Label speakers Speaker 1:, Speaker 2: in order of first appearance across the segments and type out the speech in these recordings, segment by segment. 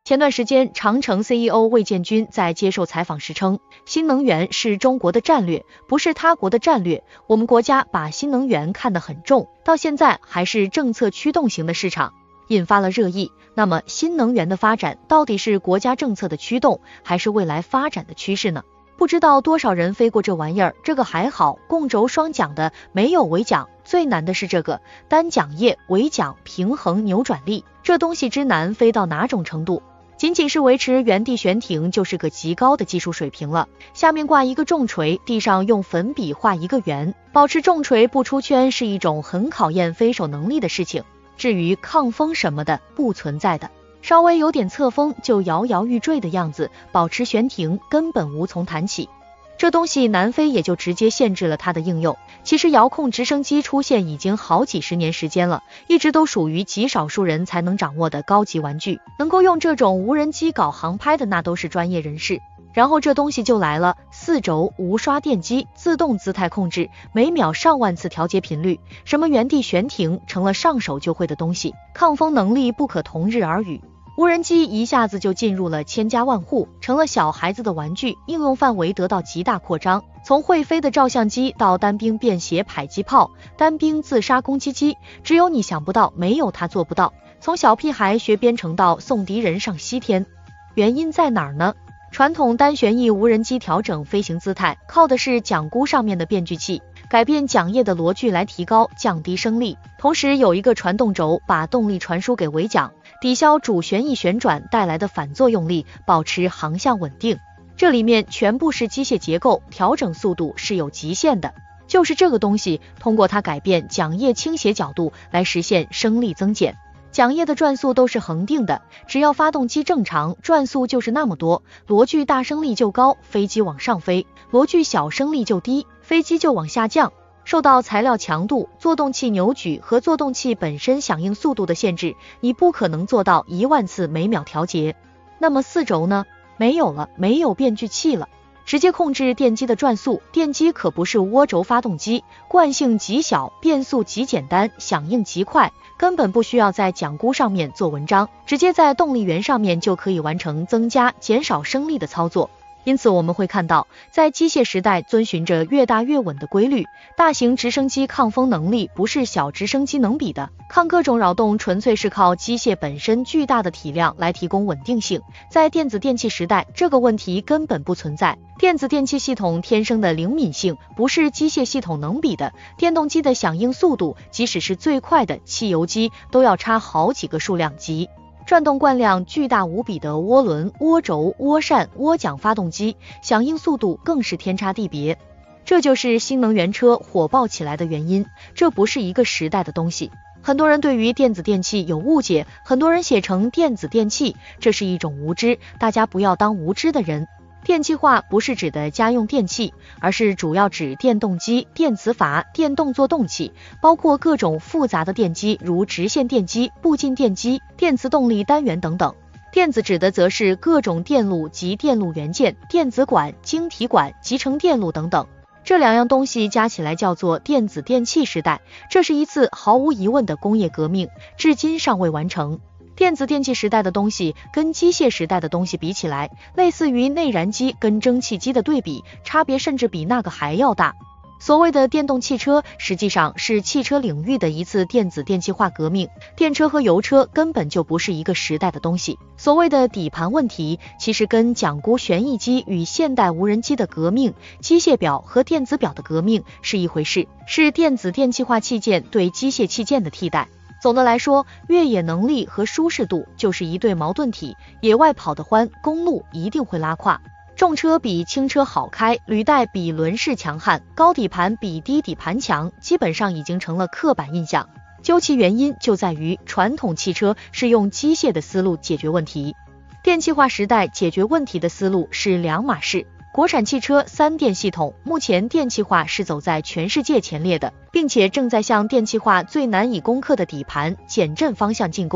Speaker 1: 前段时间，长城 CEO 魏建军在接受采访时称，新能源是中国的战略，不是他国的战略。我们国家把新能源看得很重，到现在还是政策驱动型的市场，引发了热议。那么，新能源的发展到底是国家政策的驱动，还是未来发展的趋势呢？不知道多少人飞过这玩意儿，这个还好，共轴双桨的，没有尾桨。最难的是这个单桨叶尾桨平衡扭转力，这东西之难飞到哪种程度？仅仅是维持原地悬停就是个极高的技术水平了。下面挂一个重锤，地上用粉笔画一个圆，保持重锤不出圈是一种很考验飞手能力的事情。至于抗风什么的，不存在的。稍微有点侧风就摇摇欲坠的样子，保持悬停根本无从谈起。这东西难飞也就直接限制了它的应用。其实遥控直升机出现已经好几十年时间了，一直都属于极少数人才能掌握的高级玩具，能够用这种无人机搞航拍的那都是专业人士。然后这东西就来了，4轴无刷电机，自动姿态控制，每秒上万次调节频率，什么原地悬停成了上手就会的东西，抗风能力不可同日而语。无人机一下子就进入了千家万户，成了小孩子的玩具，应用范围得到极大扩张。从会飞的照相机到单兵便携迫击炮、单兵自杀攻击机，只有你想不到，没有他做不到。从小屁孩学编程到送敌人上西天，原因在哪儿呢？传统单旋翼无人机调整飞行姿态，靠的是桨箍上面的变矩器，改变桨叶的螺距来提高降低升力，同时有一个传动轴把动力传输给尾桨，抵消主旋翼旋转带来的反作用力，保持航向稳定。这里面全部是机械结构，调整速度是有极限的。就是这个东西，通过它改变桨叶倾斜角度来实现升力增减。桨叶的转速都是恒定的，只要发动机正常，转速就是那么多，螺距大升力就高，飞机往上飞；螺距小升力就低，飞机就往下降。受到材料强度、作动器扭矩和作动器本身响应速度的限制，你不可能做到10000次每秒调节。那么4轴呢？没有了，没有变矩器了，直接控制电机的转速。电机可不是涡轴发动机，惯性极小，变速极简单，响应极快，根本不需要在桨箍上面做文章，直接在动力源上面就可以完成增加、减少升力的操作。因此我们会看到，在机械时代遵循着越大越稳的规律，大型直升机抗风能力不是小直升机能比的，抗各种扰动纯粹是靠机械本身巨大的体量来提供稳定性。在电子电器时代，这个问题根本不存在。电子电器系统天生的灵敏性不是机械系统能比的，电动机的响应速度，即使是最快的汽油机都要差好几个数量级。转动惯量巨大无比的涡轮、涡轴、涡扇、涡桨发动机，响应速度更是天差地别。这就是新能源车火爆起来的原因，这不是一个时代的东西。很多人对于电子电器有误解，很多人写成电子电器，这是一种无知，大家不要当无知的人。电气化不是指的家用电器，而是主要指电动机、电磁阀、电动作动器，包括各种复杂的电机，如直线电机、步进电机、电磁动力单元等等。电子指的则是各种电路及电路元件、电子管、晶体管、集成电路等等。这两样东西加起来叫做电子电器时代，这是一次毫无疑问的工业革命，至今尚未完成。电子电器时代的东西跟机械时代的东西比起来，类似于内燃机跟蒸汽机的对比，差别甚至比那个还要大。所谓的电动汽车实际上是汽车领域的一次电子电气化革命，电车和油车根本就不是一个时代的东西。所谓的底盘问题，其实跟桨箍旋翼机与现代无人机的革命、机械表和电子表的革命是一回事，是电子电气化器件对机械器件的替代。总的来说，越野能力和舒适度就是一对矛盾体，野外跑得欢，公路一定会拉胯。重车比轻车好开，履带比轮式强悍，高底盘比低底盘强，基本上已经成了刻板印象。究其原因，就在于传统汽车是用机械的思路解决问题，电气化时代解决问题的思路是两码事。国产汽车3电系统目前电气化是走在全世界前列的，并且正在向电气化最难以攻克的底盘减震方向进攻。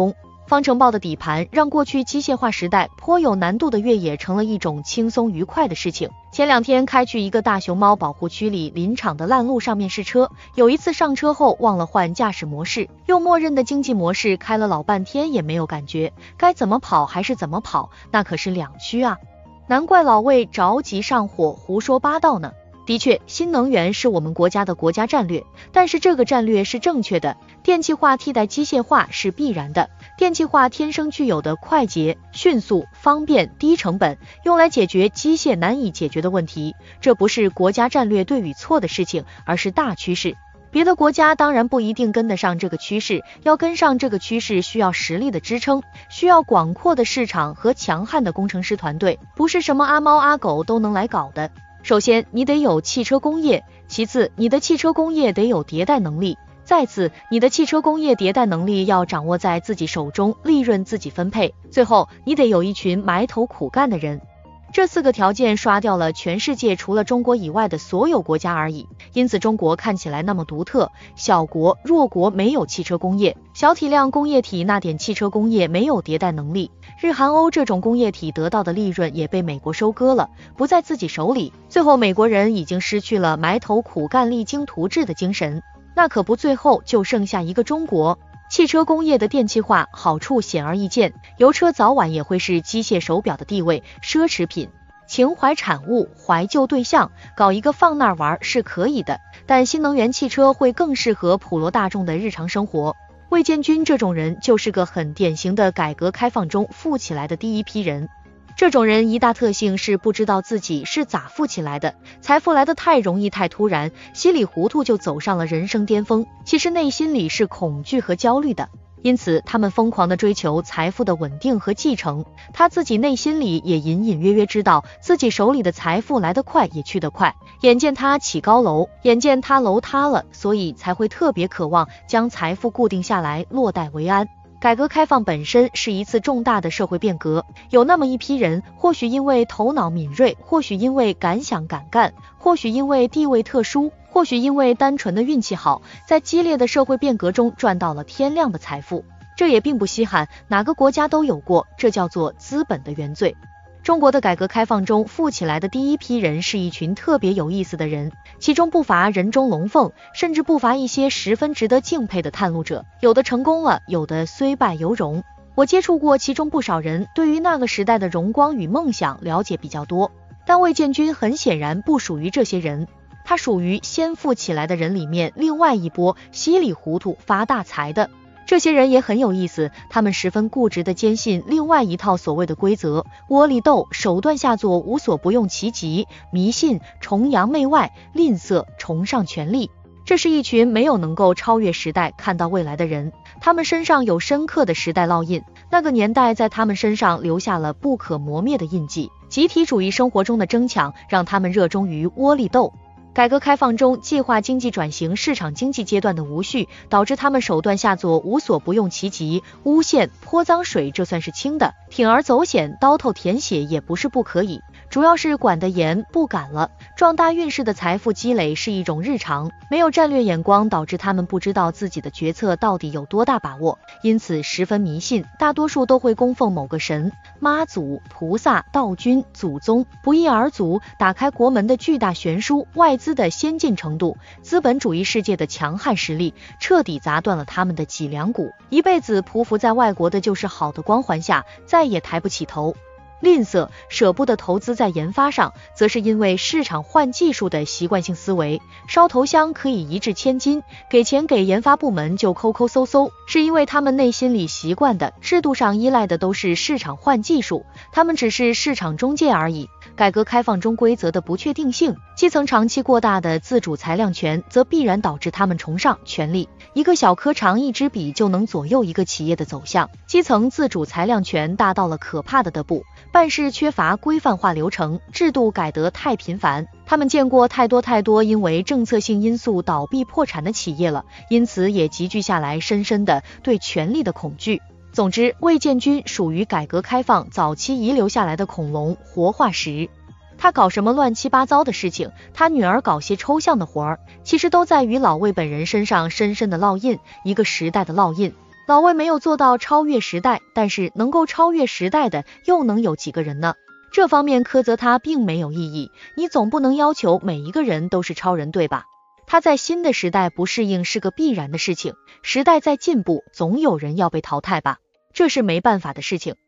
Speaker 1: 方程豹的底盘让过去机械化时代颇有难度的越野成了一种轻松愉快的事情。前2天开去一个大熊猫保护区里林场的烂路上面试车，有一次上车后忘了换驾驶模式，用默认的经济模式开了老半天也没有感觉，该怎么跑还是怎么跑，那可是两驱啊！难怪老魏着急上火胡说八道呢。的确，新能源是我们国家的国家战略，但是这个战略是正确的，电气化替代机械化是必然的。电气化天生具有的快捷、迅速、方便、低成本，用来解决机械难以解决的问题，这不是国家战略对与错的事情，而是大趋势。别的国家当然不一定跟得上这个趋势，要跟上这个趋势需要实力的支撑，需要广阔的市场和强悍的工程师团队，不是什么阿猫阿狗都能来搞的。首先你得有汽车工业，其次你的汽车工业得有迭代能力，再次你的汽车工业迭代能力要掌握在自己手中，利润自己分配，最后你得有一群埋头苦干的人。这4个条件刷掉了全世界除了中国以外的所有国家而已，因此中国看起来那么独特，小国弱国没有汽车工业，小体量工业体那点汽车工业没有迭代能力，日韩欧这种工业体得到的利润也被美国收割了，不在自己手里，最后美国人已经失去了埋头苦干励精图治的精神，那可不最后就剩下一个中国。汽车工业的电气化好处显而易见，油车早晚也会是机械手表的地位，奢侈品、情怀产物、怀旧对象，搞一个放那儿玩是可以的，但新能源汽车会更适合普罗大众的日常生活。魏建军这种人就是个很典型的改革开放中富起来的第一批人。这种人一大特性是不知道自己是咋富起来的，财富来得太容易太突然，稀里糊涂就走上了人生巅峰，其实内心里是恐惧和焦虑的，因此他们疯狂地追求财富的稳定和继承，他自己内心里也隐隐约约知道自己手里的财富来得快也去得快，眼见他起高楼，眼见他楼塌了，所以才会特别渴望将财富固定下来，落袋为安。改革开放本身是一次重大的社会变革，有那么一批人，或许因为头脑敏锐，或许因为敢想敢干，或许因为地位特殊，或许因为单纯的运气好，在激烈的社会变革中赚到了天量的财富，这也并不稀罕，哪个国家都有过，这叫做资本的原罪。中国的改革开放中富起来的第一批人是一群特别有意思的人，其中不乏人中龙凤，甚至不乏一些十分值得敬佩的探路者，有的成功了，有的虽败犹荣。我接触过其中不少人，对于那个时代的荣光与梦想了解比较多，但魏建军很显然不属于这些人，他属于先富起来的人里面另外一波稀里糊涂发大财的。这些人也很有意思，他们十分固执地坚信另外一套所谓的规则，窝里斗，手段下作，无所不用其极，迷信，崇洋媚外，吝啬，崇尚权力。这是一群没有能够超越时代看到未来的人，他们身上有深刻的时代烙印，那个年代在他们身上留下了不可磨灭的印记。集体主义生活中的争抢让他们热衷于窝里斗。改革开放中计划经济转型市场经济阶段的无序，导致他们手段下作，无所不用其极，诬陷泼脏水这算是轻的，铤而走险刀头舔血也不是不可以，主要是管得严不敢了。撞大运势的财富积累是一种日常，没有战略眼光导致他们不知道自己的决策到底有多大把握，因此十分迷信，大多数都会供奉某个神，妈祖、菩萨、道君、祖宗，不一而足，打开国门的巨大悬殊，外资的先进程度，资本主义世界的强悍实力，彻底砸断了他们的脊梁骨，一辈子匍匐在外国的就是好的光环下，再也抬不起头。吝啬舍不得投资在研发上，则是因为市场换技术的习惯性思维，烧头香可以一掷千金，给钱给研发部门就抠抠搜搜，是因为他们内心里习惯的制度上依赖的都是市场换技术，他们只是市场中介而已。改革开放中规则的不确定性，基层长期过大的自主裁量权，则必然导致他们崇尚权力，一个小科长一支笔就能左右一个企业的走向，基层自主裁量权大到了可怕的地步，办事缺乏规范化流程，制度改得太频繁，他们见过太多因为政策性因素倒闭破产的企业了，因此也集聚下来深深的对权力的恐惧。总之，魏建军属于改革开放早期遗留下来的恐龙活化石。他搞什么乱七八糟的事情，他女儿搞些抽象的活儿，其实都在于老魏本人身上深深的烙印，一个时代的烙印。 老魏没有做到超越时代，但是能够超越时代的又能有几个人呢？这方面苛责他并没有意义，你总不能要求每一个人都是超人，对吧？他在新的时代不适应是个必然的事情，时代在进步，总有人要被淘汰吧，这是没办法的事情。